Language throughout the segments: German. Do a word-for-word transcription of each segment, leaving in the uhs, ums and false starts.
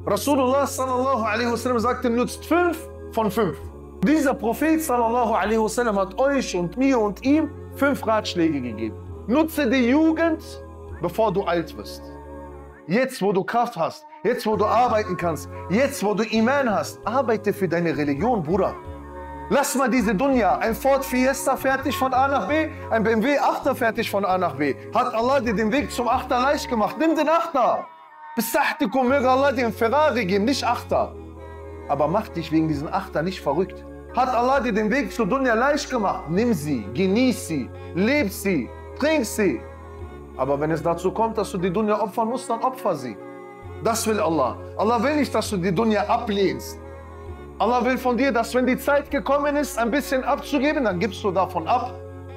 Rasulullah sallallahu alaihi wasallam sagte, nutzt fünf von fünf. Dieser Prophet sallallahu alaihi wasallam hat euch und mir und ihm fünf Ratschläge gegeben. Nutze die Jugend, bevor du alt wirst. Jetzt, wo du Kraft hast, jetzt, wo du arbeiten kannst, jetzt, wo du Iman hast, arbeite für deine Religion, Bruder. Lass mal diese Dunya, ein Ford Fiesta fertig von A nach B, ein B M W Achter fertig von A nach B. Hat Allah dir den Weg zum Achter leicht gemacht? Nimm den Achter. Besachtikum, möge Allah dir einen Ferrari geben, nicht Achter. Aber mach dich wegen diesen Achter nicht verrückt. Hat Allah dir den Weg zur Dunya leicht gemacht? Nimm sie, genieß sie, leb sie, trink sie. Aber wenn es dazu kommt, dass du die Dunya opfern musst, dann opfer sie. Das will Allah. Allah will nicht, dass du die Dunya ablehnst. Allah will von dir, dass wenn die Zeit gekommen ist, ein bisschen abzugeben, dann gibst du davon ab.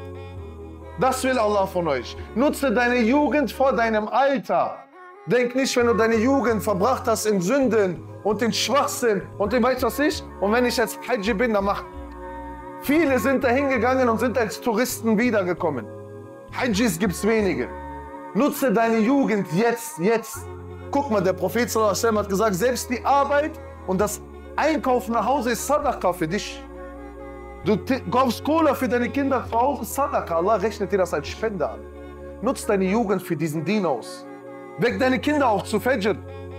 Das will Allah von euch. Nutze deine Jugend vor deinem Alter. Denk nicht, wenn du deine Jugend verbracht hast in Sünden und in Schwachsinn und in weiß was ich. Und wenn ich jetzt Hajj bin, dann mach. Viele sind da hingegangen und sind als Touristen wiedergekommen. Hajjis gibt's wenige. Nutze deine Jugend jetzt, jetzt. Guck mal, der Prophet sallallahu alaihi wasallam hat gesagt, selbst die Arbeit und das Einkaufen nach Hause ist Sadaqa für dich. Du kaufst Cola für deine Kinder zu Hause, Sadaqa. Allah rechnet dir das als Spende an. Nutz deine Jugend für diesen Dien aus. Weck deine Kinder auch zu Fajr.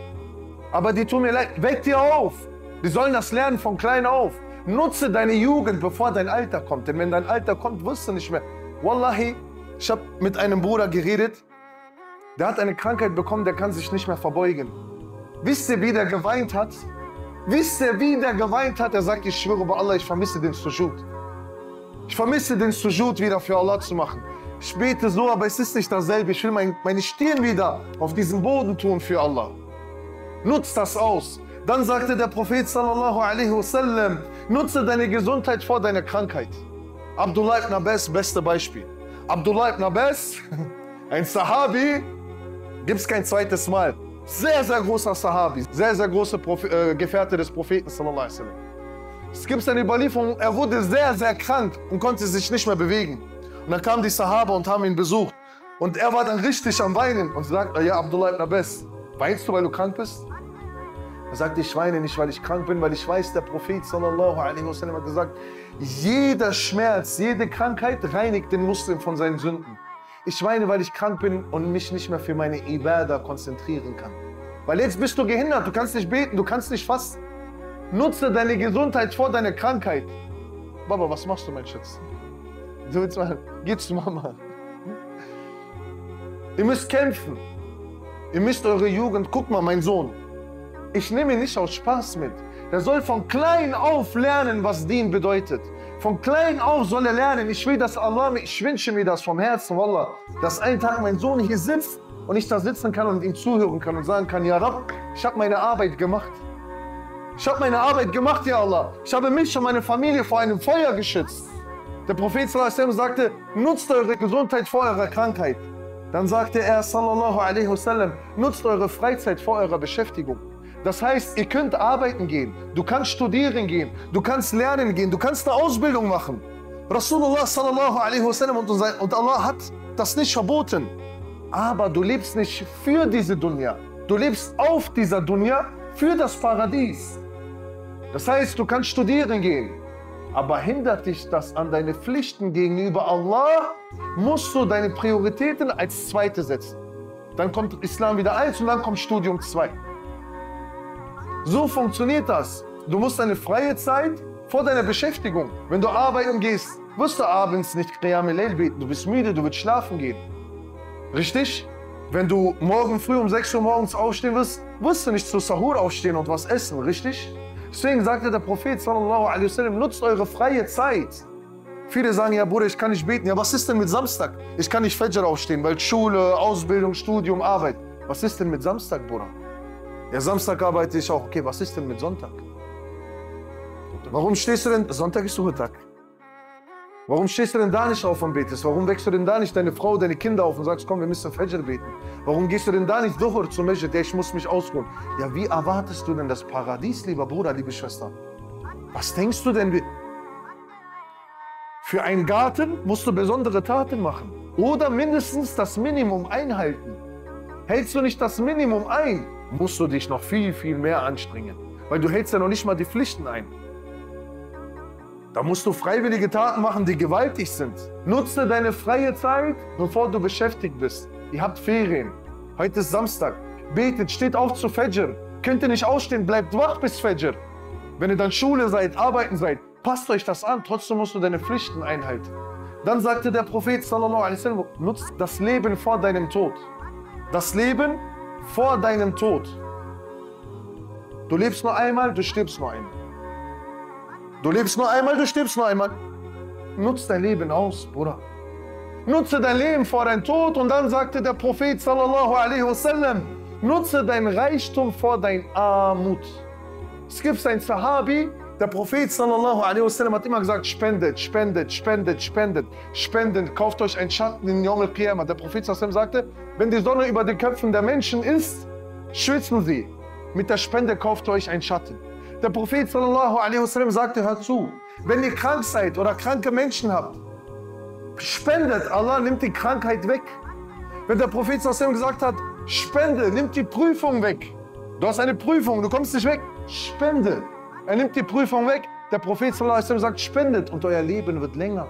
Aber die tun mir leid, weck dir auf. Die sollen das lernen von klein auf. Nutze deine Jugend, bevor dein Alter kommt. Denn wenn dein Alter kommt, wirst du nicht mehr. Wallahi, ich habe mit einem Bruder geredet, der hat eine Krankheit bekommen, der kann sich nicht mehr verbeugen. Wisst ihr, wie der geweint hat? Wisst ihr, wie der geweint hat? Er sagt, ich schwöre bei Allah, ich vermisse den Sujud. Ich vermisse den Sujud wieder für Allah zu machen. Ich bete so, aber es ist nicht dasselbe. Ich will mein, meine Stirn wieder auf diesen Boden tun für Allah. Nutz das aus. Dann sagte der Prophet sallallahu alaihi wasallam, nutze deine Gesundheit vor deiner Krankheit. Abdullah ibn Abbas, beste Beispiel. Abdullah ibn Abbas, ein Sahabi, gibt es kein zweites Mal. Sehr, sehr großer Sahabi, sehr, sehr großer Prophe äh, Gefährte des Propheten sallallahu alaihi wasallam. Es gibt eine Überlieferung, er wurde sehr, sehr krank und konnte sich nicht mehr bewegen. Und dann kamen die Sahaba und haben ihn besucht. Und er war dann richtig am Weinen und sagte, ja Abdullah ibn Abbas, weinst du, weil du krank bist? Er sagte, ich weine nicht, weil ich krank bin, weil ich weiß, der Prophet sallallahu alaihi wasallam hat gesagt, jeder Schmerz, jede Krankheit reinigt den Muslim von seinen Sünden. Ich weine, weil ich krank bin und mich nicht mehr für meine Ibadah konzentrieren kann. Weil jetzt bist du gehindert, du kannst nicht beten, du kannst nicht fasten. Nutze deine Gesundheit vor deiner Krankheit. Baba, was machst du, mein Schatz? Du willst mal, geh zu Mama. Ihr müsst kämpfen. Ihr müsst eure Jugend, guck mal, mein Sohn. Ich nehme ihn nicht aus Spaß mit. Der soll von klein auf lernen, was Dien bedeutet. Von klein auf soll er lernen. Ich will, dass Allah, ich wünsche mir das vom Herzen, Wallah, dass einen Tag mein Sohn hier sitzt und ich da sitzen kann und ihm zuhören kann und sagen kann, ja Rabb, ich habe meine Arbeit gemacht. Ich habe meine Arbeit gemacht, ja Allah. Ich habe mich und meine Familie vor einem Feuer geschützt. Der Prophet sallallahu alaihi wasallam sagte, nutzt eure Gesundheit vor eurer Krankheit. Dann sagte er, sallallahu alaihi wasallam, nutzt eure Freizeit vor eurer Beschäftigung. Das heißt, ihr könnt arbeiten gehen, du kannst studieren gehen, du kannst lernen gehen, du kannst eine Ausbildung machen. Rasulullah sallallahu alaihi wasallam und Allah hat das nicht verboten. Aber du lebst nicht für diese Dunya. Du lebst auf dieser Dunya für das Paradies. Das heißt, du kannst studieren gehen. Aber hindert dich das an deine Pflichten gegenüber Allah, musst du deine Prioritäten als zweite setzen. Dann kommt Islam wieder eins und dann kommt Studium zwei. So funktioniert das. Du musst deine freie Zeit vor deiner Beschäftigung. Wenn du arbeiten gehst, wirst du abends nicht Qiyam al-Layl beten. Du bist müde, du willst schlafen gehen. Richtig? Wenn du morgen früh um sechs Uhr morgens aufstehen wirst, wirst du nicht zu Sahur aufstehen und was essen. Richtig? Deswegen sagte der Prophet sallallahu alaihi wasallam, nutzt eure freie Zeit. Viele sagen, ja Bruder, ich kann nicht beten. Ja, was ist denn mit Samstag? Ich kann nicht Fajr aufstehen, weil Schule, Ausbildung, Studium, Arbeit. Was ist denn mit Samstag, Bruder? Ja, Samstag arbeite ich auch. Okay, was ist denn mit Sonntag? Warum stehst du denn? Sonntag ist Ruhetag. Warum stehst du denn da nicht auf und betest? Warum wächst du denn da nicht deine Frau, deine Kinder auf und sagst, komm, wir müssen Fajr beten? Warum gehst du denn da nicht Dhuhr zum Masjid? Ja, ich muss mich ausruhen. Ja, wie erwartest du denn das Paradies, lieber Bruder, liebe Schwester? Was denkst du denn? Für einen Garten musst du besondere Taten machen. Oder mindestens das Minimum einhalten. Hältst du nicht das Minimum ein, musst du dich noch viel, viel mehr anstrengen. Weil du hältst ja noch nicht mal die Pflichten ein. Da musst du freiwillige Taten machen, die gewaltig sind. Nutze deine freie Zeit, bevor du beschäftigt bist. Ihr habt Ferien. Heute ist Samstag. Betet, steht auf zu Fajr. Könnt ihr nicht ausstehen, bleibt wach bis Fajr. Wenn ihr dann Schule seid, arbeiten seid, passt euch das an. Trotzdem musst du deine Pflichten einhalten. Dann sagte der Prophet sallallahu alaihi wasallam, nutzt das Leben vor deinem Tod. Das Leben vor deinem Tod. Du lebst nur einmal, du stirbst nur einmal. Du lebst nur einmal, du stirbst nur einmal. Nutz dein Leben aus, Bruder. Nutze dein Leben vor deinem Tod. Und dann sagte der Prophet sallallahu alaihi wasallam, nutze dein Reichtum vor dein Armut. Es gibt einen Sahabi, der Prophet sallallahu alaihi wasallam hat immer gesagt, spendet, spendet, spendet, spendet, spendet, kauft euch einen Schatten in Yom al-Qiyamah. Der Prophet sallallahu alaihi wasallam sagte, wenn die Sonne über den Köpfen der Menschen ist, schwitzen sie. Mit der Spende kauft euch einen Schatten. Der Prophet sallallahu alaihi wasallam sagte, hört zu, wenn ihr krank seid oder kranke Menschen habt, spendet, Allah nimmt die Krankheit weg. Wenn der Prophet sallallahu alaihi wasallam gesagt hat, spende, nimmt die Prüfung weg. Du hast eine Prüfung, du kommst nicht weg, spende. Er nimmt die Prüfung weg. Der Prophet sallallahu alaihi wasallam sagt, spendet und euer Leben wird länger.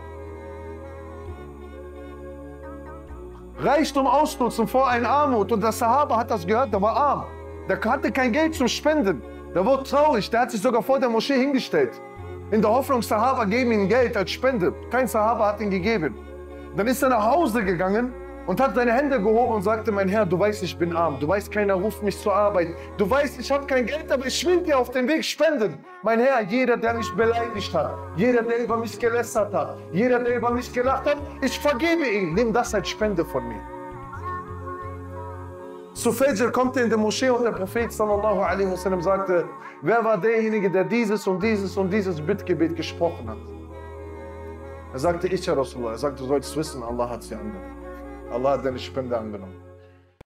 Reichtum ausnutzen vor einer Armut. Und der Sahaba hat das gehört, der war arm. Der hatte kein Geld zum Spenden. Der wurde traurig, der hat sich sogar vor der Moschee hingestellt. In der Hoffnung, Sahaba geben ihm Geld als Spende. Kein Sahaba hat ihn gegeben. Dann ist er nach Hause gegangen und hat seine Hände gehoben und sagte, mein Herr, du weißt, ich bin arm. Du weißt, keiner ruft mich zur Arbeit. Du weißt, ich habe kein Geld, aber ich will dir auf den Weg spenden. Mein Herr, jeder, der mich beleidigt hat, jeder, der über mich gelästert hat, jeder, der über mich gelacht hat, ich vergebe ihn. Nimm das als Spende von mir. Zu Fajr kommt er in die Moschee und der Prophet sallallahu alaihi wasallam sagte, wer war derjenige, der dieses und dieses und dieses Bittgebet gesprochen hat? Er sagte, ich, Herr Rasulullah. Er sagte, du sollst wissen, Allah hat sie angenommen. Allah hat deine Spende angenommen.